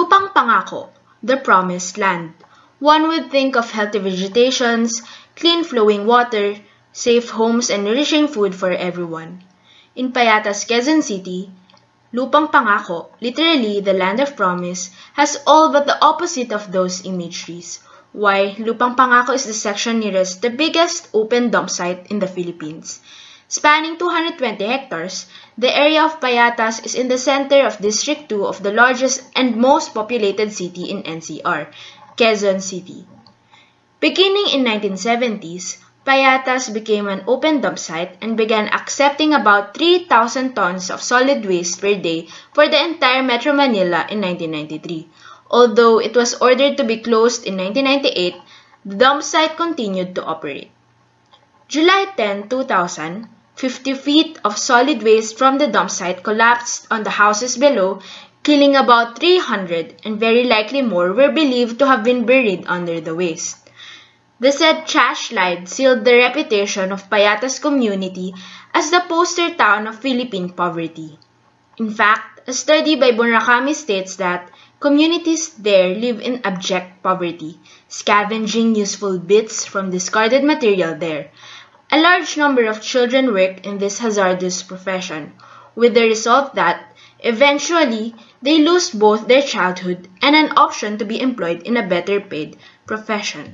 Lupang Pangako, the Promised Land. One would think of healthy vegetations, clean flowing water, safe homes, and nourishing food for everyone. In Payatas, Quezon City, Lupang Pangako, literally the land of promise, has all but the opposite of those imageries. Why, Lupang Pangako is the section nearest the biggest open dump site in the Philippines. Spanning 220 hectares, the area of Payatas is in the center of District 2 of the largest and most populated city in NCR, Quezon City. Beginning in 1970s, Payatas became an open dump site and began accepting about 3,000 tons of solid waste per day for the entire Metro Manila in 1993. Although it was ordered to be closed in 1998, the dump site continued to operate. July 10, 2000, 50 feet of solid waste from the dump site collapsed on the houses below, killing about 300, and very likely more were believed to have been buried under the waste. The said trash slide sealed the reputation of Payatas community as the poster town of Philippine poverty. In fact, a study by Bunrakami states that communities there live in abject poverty, scavenging useful bits from discarded material there. A large number of children work in this hazardous profession, with the result that, eventually, they lose both their childhood and an option to be employed in a better paid profession.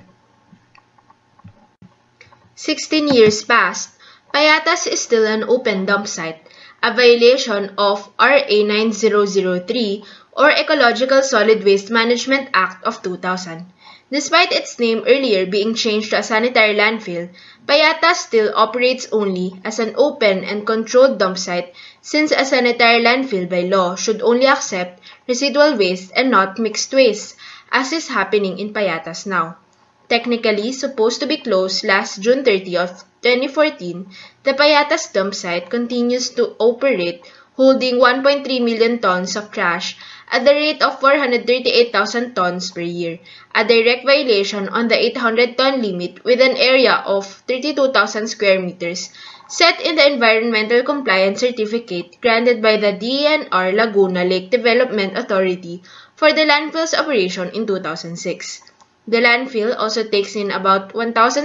16 years passed, Payatas is still an open dump site, a violation of RA 9003 or Ecological Solid Waste Management Act of 2000. Despite its name earlier being changed to a sanitary landfill, Payatas still operates only as an open and controlled dump site since a sanitary landfill by law should only accept residual waste and not mixed waste, as is happening in Payatas now. Technically supposed to be closed last June 30th, 2014, the Payatas dump site continues to operate, holding 1.3 million tons of trash at the rate of 438,000 tons per year, a direct violation on the 800-ton limit with an area of 32,000 square meters, set in the Environmental Compliance Certificate granted by the DENR Laguna Lake Development Authority for the landfill's operation in 2006. The landfill also takes in about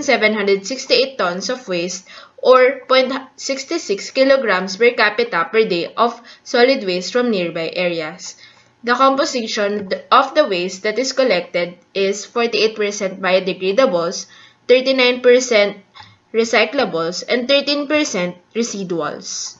1,768 tons of waste or 0.66 kilograms per capita per day of solid waste from nearby areas. The composition of the waste that is collected is 48% biodegradables, 39% recyclables, and 13% residuals.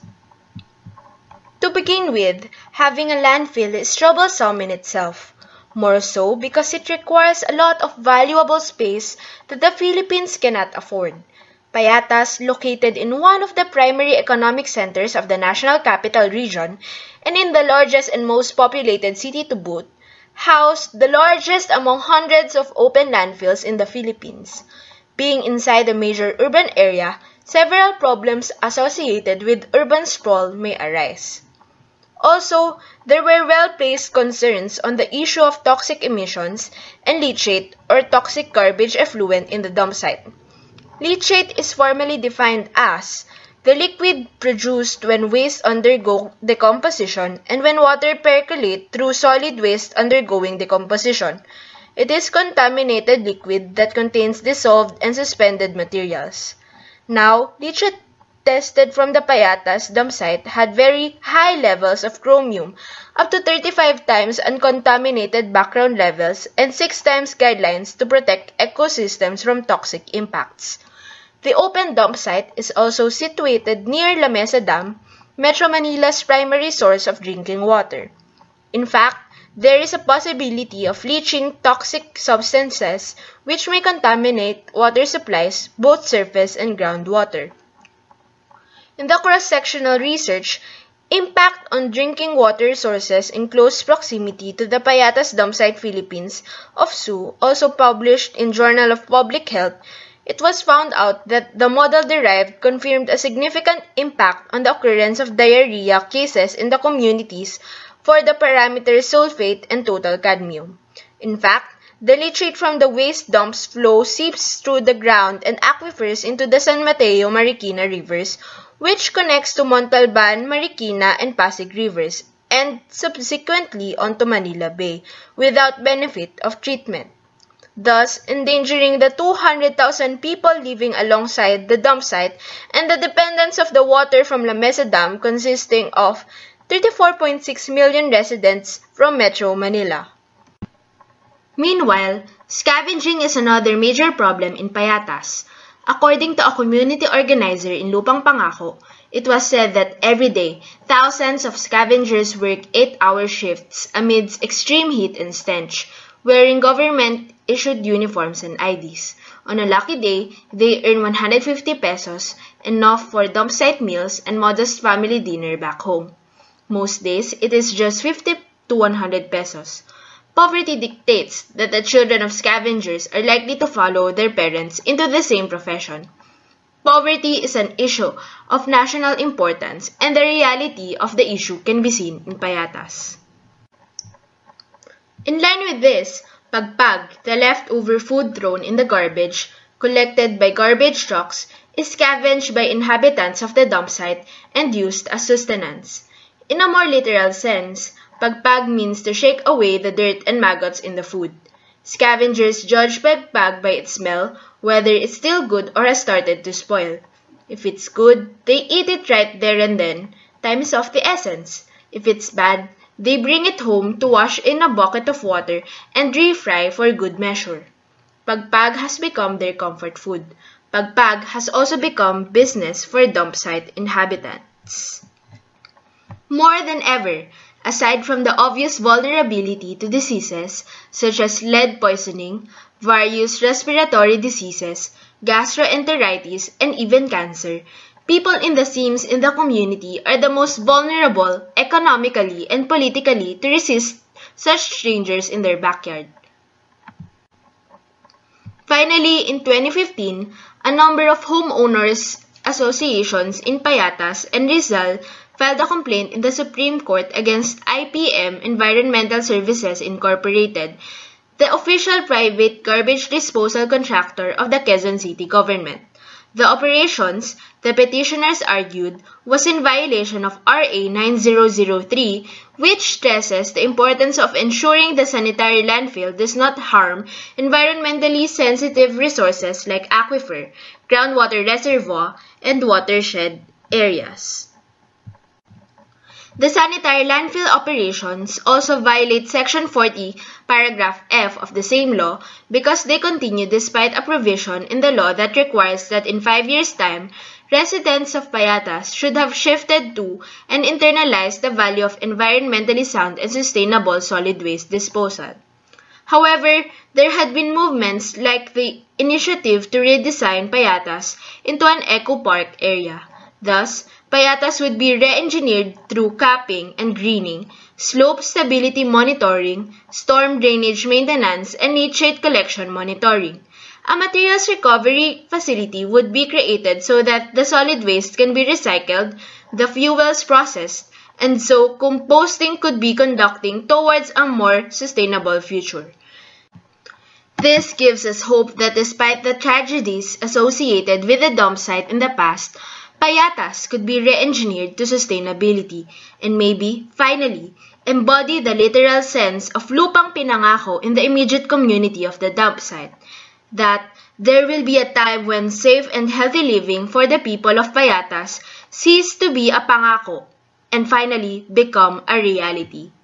To begin with, having a landfill is troublesome in itself. More so because it requires a lot of valuable space that the Philippines cannot afford. Payatas, located in one of the primary economic centers of the National Capital Region and in the largest and most populated city to boot, housed the largest among hundreds of open landfills in the Philippines. Being inside a major urban area, several problems associated with urban sprawl may arise. Also, there were well-placed concerns on the issue of toxic emissions and leachate or toxic garbage effluent in the dump site. Leachate is formally defined as the liquid produced when waste undergo decomposition and when water percolates through solid waste undergoing decomposition. It is contaminated liquid that contains dissolved and suspended materials. Now, leachate tested from the Payatas dump site had very high levels of chromium, up to 35 times uncontaminated background levels and 6 times guidelines to protect ecosystems from toxic impacts. The open dump site is also situated near La Mesa Dam, Metro Manila's primary source of drinking water. In fact, there is a possibility of leaching toxic substances which may contaminate water supplies, both surface and groundwater. In the cross-sectional research, Impact on Drinking Water Sources in Close Proximity to the Payatas Dump Site Philippines of SU, also published in Journal of Public Health, it was found out that the model derived confirmed a significant impact on the occurrence of diarrhea cases in the communities for the parameters sulfate and total cadmium. In fact, the leachate from the waste dumps flow seeps through the ground and aquifers into the San Mateo-Marikina rivers, which connects to Montalban, Marikina, and Pasig rivers, and subsequently onto Manila Bay without benefit of treatment, thus endangering the 200,000 people living alongside the dump site and the dependence of the water from La Mesa Dam consisting of 34.6 million residents from Metro Manila. Meanwhile, scavenging is another major problem in Payatas. According to a community organizer in Lupang Pangako, it was said that every day, thousands of scavengers work 8-hour shifts amidst extreme heat and stench, wearing government-issued uniforms and IDs. On a lucky day, they earn 150 pesos, enough for dump site meals and modest family dinner back home. Most days, it is just 50 to 100 pesos. Poverty dictates that the children of scavengers are likely to follow their parents into the same profession. Poverty is an issue of national importance, and the reality of the issue can be seen in Payatas. In line with this, pagpag, the leftover food thrown in the garbage, collected by garbage trucks, is scavenged by inhabitants of the dump site and used as sustenance. In a more literal sense, pagpag means to shake away the dirt and maggots in the food. Scavengers judge pagpag by its smell, whether it's still good or has started to spoil. If it's good, they eat it right there and then. Time is of the essence. If it's bad, they bring it home to wash in a bucket of water and refry for good measure. Pagpag has become their comfort food. Pagpag has also become business for dump site inhabitants. More than ever, aside from the obvious vulnerability to diseases such as lead poisoning, various respiratory diseases, gastroenteritis, and even cancer, people in the seams in the community are the most vulnerable economically and politically to resist such strangers in their backyard. Finally, in 2015, a number of homeowners associations in Payatas and Rizal filed a complaint in the Supreme Court against IPM Environmental Services Incorporated, the official private garbage disposal contractor of the Quezon City government. The operations, the petitioners argued, was in violation of RA 9003, which stresses the importance of ensuring the sanitary landfill does not harm environmentally sensitive resources like aquifer, groundwater reservoir, and watershed areas. The sanitary landfill operations also violate Section 40, Paragraph F of the same law because they continue despite a provision in the law that requires that in 5 years' time, residents of Payatas should have shifted to and internalized the value of environmentally sound and sustainable solid waste disposal. However, there had been movements like the initiative to redesign Payatas into an eco-park area. Thus, Payatas would be re-engineered through capping and greening, slope stability monitoring, storm drainage maintenance, and nitrate collection monitoring. A materials recovery facility would be created so that the solid waste can be recycled, the fuels processed, and so composting could be conducting towards a more sustainable future. This gives us hope that despite the tragedies associated with the dump site in the past, Payatas could be re-engineered to sustainability and maybe, finally, embody the literal sense of Lupang Pinangako in the immediate community of the dump site, that there will be a time when safe and healthy living for the people of Payatas cease to be a pangako and finally become a reality.